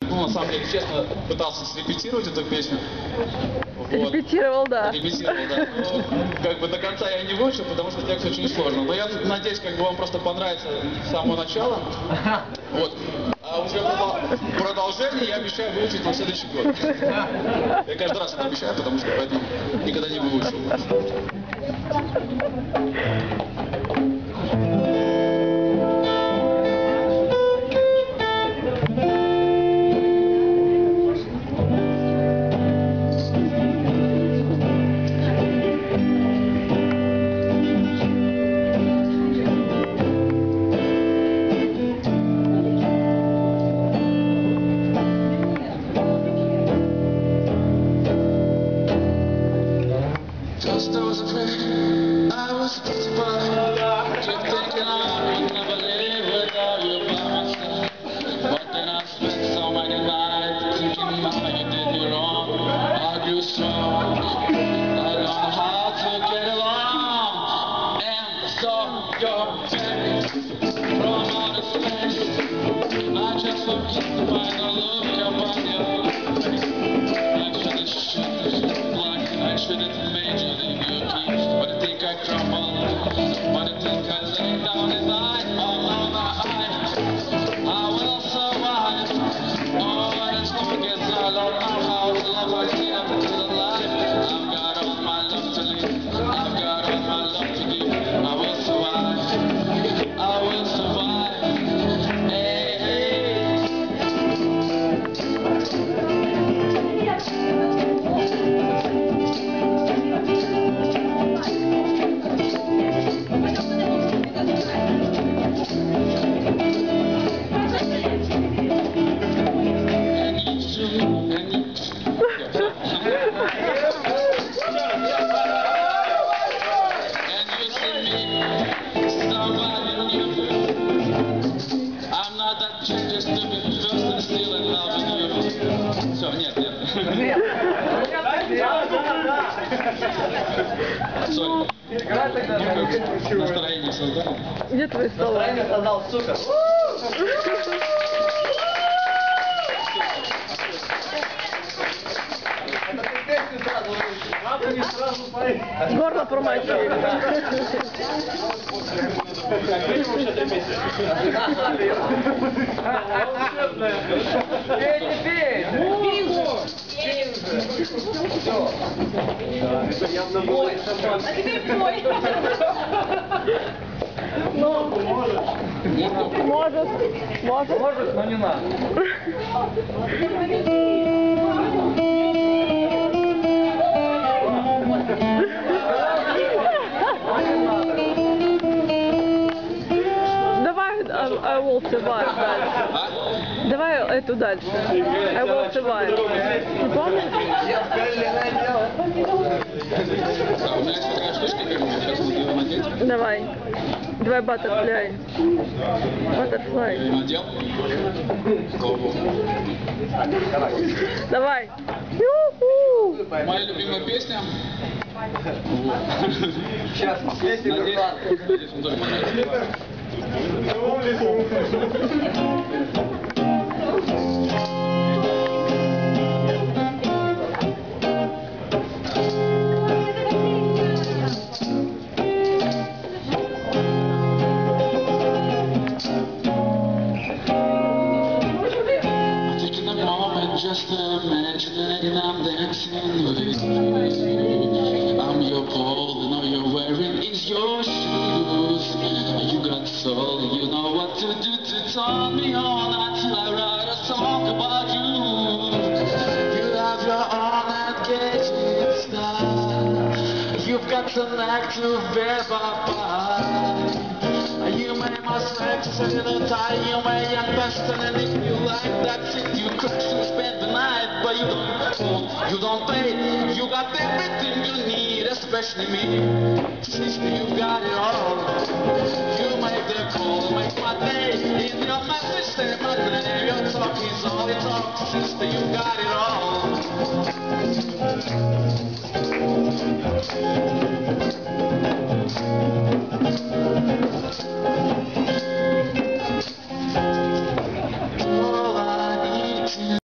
Ну, на самом деле, честно, пытался срепетировать эту песню. Вот. Репетировал, да. Репетировал, да. Но, как бы до конца я не выучил, потому что текст очень сложный. Но я надеюсь, как бы вам просто понравится с самого начала. Вот. А уже продолжение я обещаю выучить на следующий год. Я каждый раз это обещаю, потому что поэтому никогда не выучил. Just I was afraid, I was petrified. Kept thinking I would never live without you by my side. But then I spent so many nights thinking how you did me wrong. I grew strong, I learned how to get along. And saw your face from outer space. I just looked to find a look upon your face. I shouldn't made you leave your keys, but I think I crumbled, but I think I laid down and died. Oh, I will survive. Oh, as long as I don't know how to love, I can't feel alive. I've got all my love to live, I've got all my love to give. I will survive, I will survive. Hey, hey. Just to be first and still in love with you. Все, нет. Сори. Настроение создали. Где твои слова? Настроение создал, супер. Это ты песню сразу выучил. Надо не сразу поехать. Горло промочили. Пей, пей! Это явно мой. А теперь мой. Ну, может, Может, но не надо. Давай I will survive дальше. Давай эту дальше. I will survive. Не помнишь? Да, у меня есть такая штучка, как бы, сейчас буду ее надеть. Давай. Давай butterfly. Butterfly. Я ее надел. Голову. Давай. Ю-ху. Моя любимая песня. Сейчас, если Надеюсь, он тоже понравится. Just imagining I'm dancing with you. I'm your pole and all you're wearing is your shoes. You got soul, you know what to do to turn me on until I write a song about you. You have your own engaging style. You've got the knack to bear by. You may must exit in a tie, you may invest in, and if you like that shit, you could spend the night, but you don't pay. You got everything you need, especially me. Sister, you got it all. You make the call, make my day. In your message, say my name. Your talk is all it talks. Sister, you